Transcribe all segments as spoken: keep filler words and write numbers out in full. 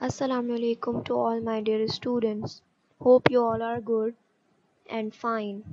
Assalamu alaikum to all my dear students. Hope you all are good and fine.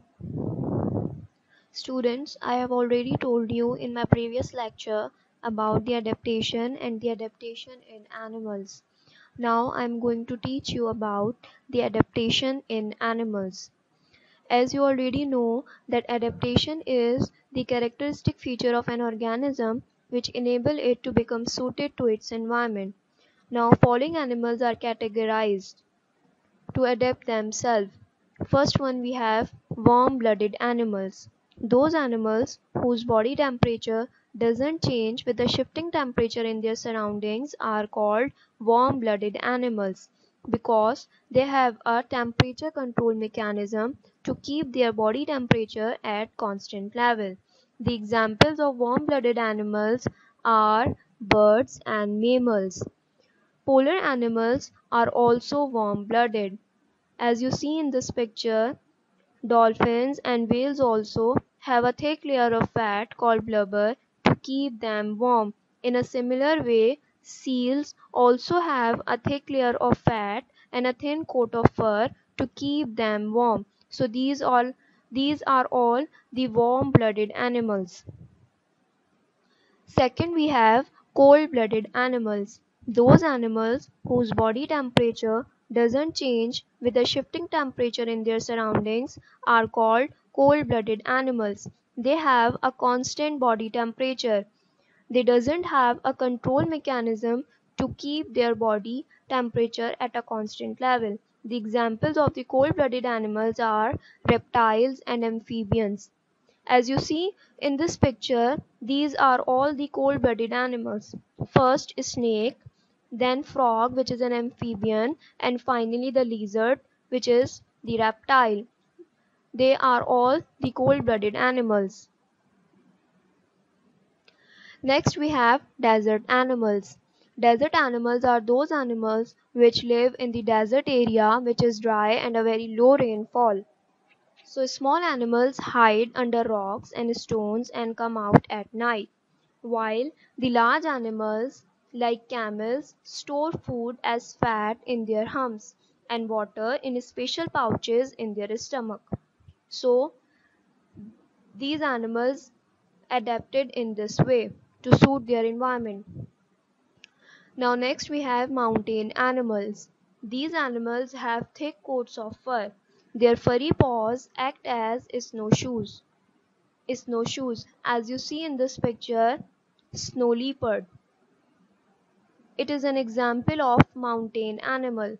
Students, I have already told you in my previous lecture about the adaptation and the adaptation in animals. Now I am going to teach you about the adaptation in animals. As you already know that adaptation is the characteristic feature of an organism which enable it to become suited to its environment. Now following animals are categorized to adapt themselves. First one we have warm-blooded animals. Those animals whose body temperature doesn't change with the shifting temperature in their surroundings are called warm-blooded animals because they have a temperature control mechanism to keep their body temperature at constant level. The examples of warm-blooded animals are birds and mammals. Polar animals are also warm-blooded. As you see in this picture, dolphins and whales also have a thick layer of fat called blubber to keep them warm. In a similar way, seals also have a thick layer of fat and a thin coat of fur to keep them warm. So these all these are all the warm-blooded animals. Second, we have cold-blooded animals. Those animals whose body temperature doesn't change with the shifting temperature in their surroundings are called cold-blooded animals. They have a constant body temperature. They doesn't have a control mechanism to keep their body temperature at a constant level. The examples of the cold-blooded animals are reptiles and amphibians. As you see in this picture, these are all the cold-blooded animals. First snake, then frog, which is an amphibian, and finally the lizard, which is the reptile. They are all the cold-blooded animals. Next we have desert animals. Desert animals are those animals which live in the desert area which is dry and a very low rainfall. So small animals hide under rocks and stones and come out at night, while the large animals like camels store food as fat in their humps and water in special pouches in their stomach. So these animals adapted in this way to suit their environment. Now next we have mountain animals. These animals have thick coats of fur. Their furry paws act as snowshoes. Snowshoes, as you see in this picture, snow leopard. It is an example of mountain animal.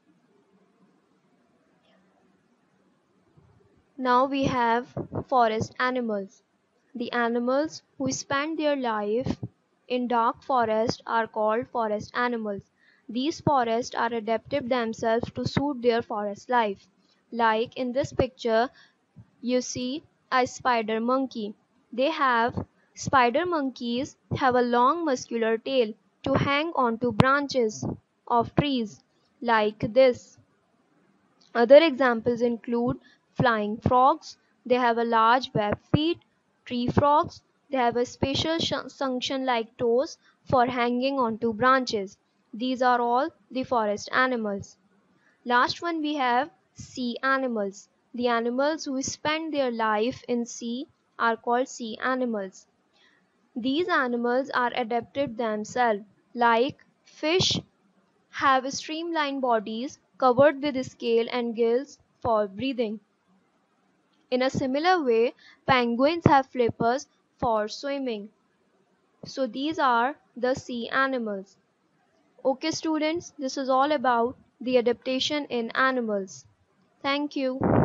Now we have forest animals. The animals who spend their life in dark forest are called forest animals. These forests are adapted themselves to suit their forest life. Like in this picture, you see a spider monkey. They have spider monkeys have a long muscular tail to hang onto branches of trees like this. Other examples include flying frogs. They have a large web feet. Tree frogs. They have a special suction-like toes for hanging onto branches. These are all the forest animals. Last one we have sea animals. The animals who spend their life in sea are called sea animals. These animals are adapted themselves, like fish have streamlined bodies covered with scale and gills for breathing. In a similar way, penguins have flippers for swimming. So these are the sea animals. Okay students, this is all about the adaptation in animals. Thank you.